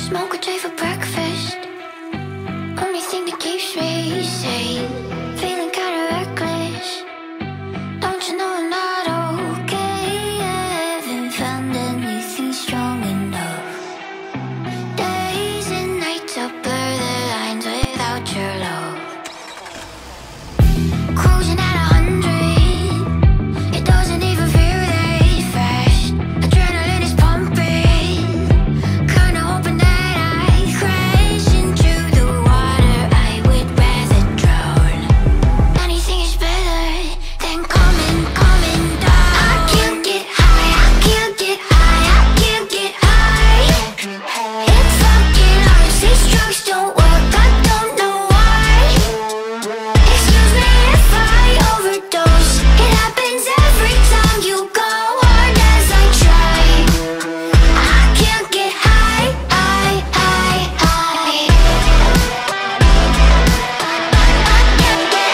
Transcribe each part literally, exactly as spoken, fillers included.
Smoke a J for breakfast. Only thing that keeps me sane. Feeling kinda reckless. Don't you know I'm not okay? I haven't found anything strong enough. Days and nights will blur the lines without your love. Cruising at a hundred, it doesn't even feel that fast. Adrenaline is pumping, kinda hoping that I crash into the water. I would rather drown. Anything is better than coming, coming down. I can't get high, I can't get high, I can't get high. It's fucking hard, these drugs don't work, I don't know why. Excuse me if I overdose. It happens every time you go hard as I try. I can't get high, high, high, high. I can't get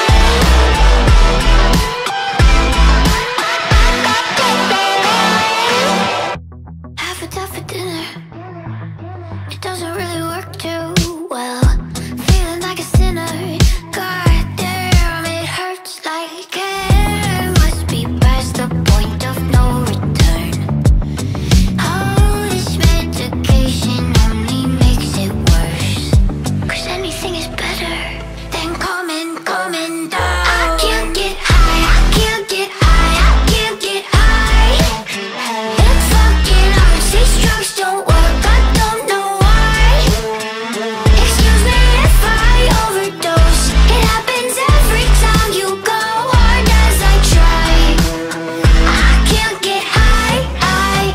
high. Appetite for dinner, it doesn't really work too well. Feeling like a sinner, god damn, it hurts like hell. Must be past the point of no return. Oh, this medication only makes it worse. Cause anything is better than coming, coming down. I can't get high, I can't get high, I can't get high. It's fucking hard, these drugs don't work, I don't know why. Excuse me if I overdose. It happens every time you go hard as I try. I can't get high, high,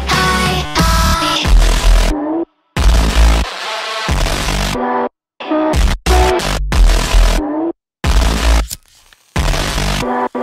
high, high.